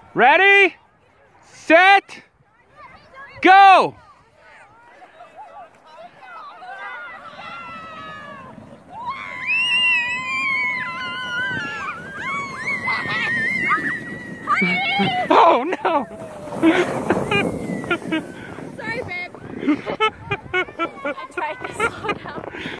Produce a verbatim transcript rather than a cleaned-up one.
Ready, set, go! Oh no! Sorry, babe. I tried to slow down.